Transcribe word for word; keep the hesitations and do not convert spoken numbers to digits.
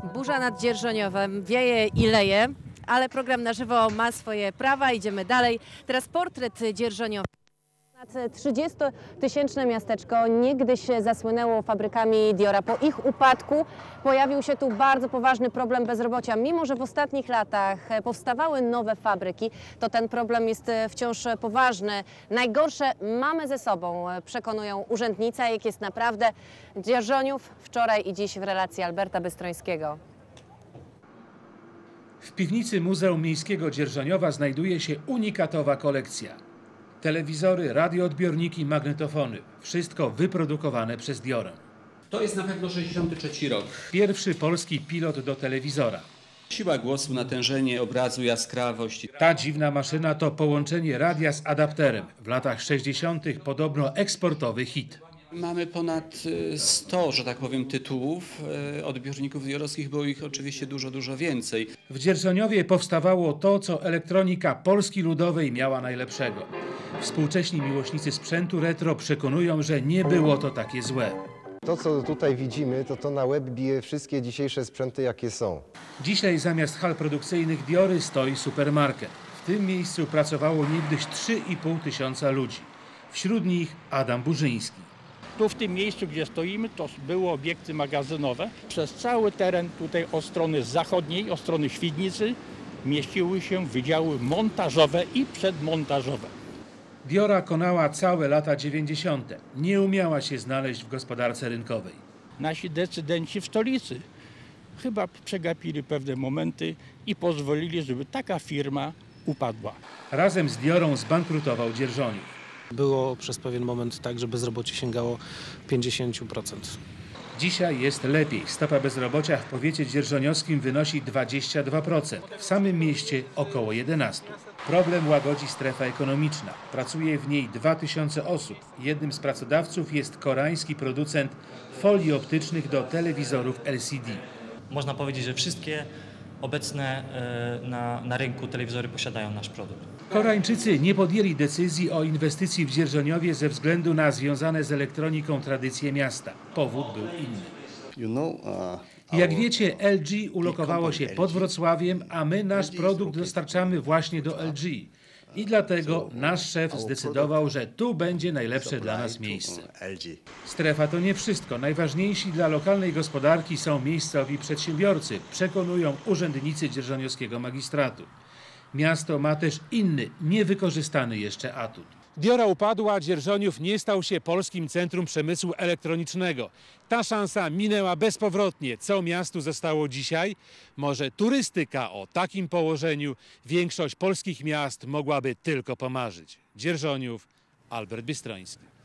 Burza nad Dzierżoniowem, wieje i leje, ale program na żywo ma swoje prawa. Idziemy dalej. Teraz portret Dzierżoniowa. trzydziestotysięczne miasteczko niegdyś zasłynęło fabrykami Diora. Po ich upadku pojawił się tu bardzo poważny problem bezrobocia. Mimo że w ostatnich latach powstawały nowe fabryki, to ten problem jest wciąż poważny. Najgorsze mamy ze sobą, przekonują urzędnicy, jak jest naprawdę. Dzierżoniów wczoraj i dziś w relacji Alberta Bystrońskiego. W piwnicy Muzeum Miejskiego Dzierżoniowa znajduje się unikatowa kolekcja. Telewizory, radioodbiorniki, magnetofony. Wszystko wyprodukowane przez Diorę. To jest na pewno sześćdziesiąty trzeci rok. Pierwszy polski pilot do telewizora. Siła głosu, natężenie obrazu, jaskrawość. Ta dziwna maszyna to połączenie radia z adapterem. W latach sześćdziesiątych podobno eksportowy hit. Mamy ponad sto, że tak powiem, tytułów. Odbiorników diorowskich było ich oczywiście dużo, dużo więcej. W Dzierżoniowie powstawało to, co elektronika Polski Ludowej miała najlepszego. Współcześni miłośnicy sprzętu retro przekonują, że nie było to takie złe. To, co tutaj widzimy, to to na łeb bije wszystkie dzisiejsze sprzęty, jakie są. Dzisiaj zamiast hal produkcyjnych Diory stoi supermarket. W tym miejscu pracowało niegdyś trzy i pół tysiąca ludzi. Wśród nich Adam Burzyński. Tu w tym miejscu, gdzie stoimy, to były obiekty magazynowe. Przez cały teren tutaj od strony zachodniej, od strony Świdnicy mieściły się wydziały montażowe i przedmontażowe. Diora konała całe lata dziewięćdziesiąte. Nie umiała się znaleźć w gospodarce rynkowej. Nasi decydenci w stolicy chyba przegapili pewne momenty i pozwolili, żeby taka firma upadła. Razem z Diorą zbankrutował Dzierżoniów. Było przez pewien moment tak, że bezrobocie sięgało pięćdziesiąt procent. Dzisiaj jest lepiej. Stopa bezrobocia w powiecie dzierżoniowskim wynosi dwadzieścia dwa procent. W samym mieście około jedenaście procent. Problem łagodzi strefa ekonomiczna. Pracuje w niej dwa tysiące osób. Jednym z pracodawców jest koreański producent folii optycznych do telewizorów L C D. Można powiedzieć, że wszystkie obecne na, na rynku telewizory posiadają nasz produkt. Koreańczycy nie podjęli decyzji o inwestycji w Dzierżoniowie ze względu na związane z elektroniką tradycje miasta. Powód był inny. Jak wiecie, L G ulokowało się pod Wrocławiem, a my nasz produkt dostarczamy właśnie do L G. I dlatego nasz szef zdecydował, że tu będzie najlepsze dla nas miejsce. Strefa to nie wszystko. Najważniejsi dla lokalnej gospodarki są miejscowi przedsiębiorcy, przekonują urzędnicy dzierżoniowskiego magistratu. Miasto ma też inny, niewykorzystany jeszcze atut. Diora upadła, Dzierżoniów nie stał się polskim centrum przemysłu elektronicznego. Ta szansa minęła bezpowrotnie. Co miastu zostało dzisiaj? Może turystyka o takim położeniu większość polskich miast mogłaby tylko pomarzyć. Dzierżoniów, Albert Bystroński.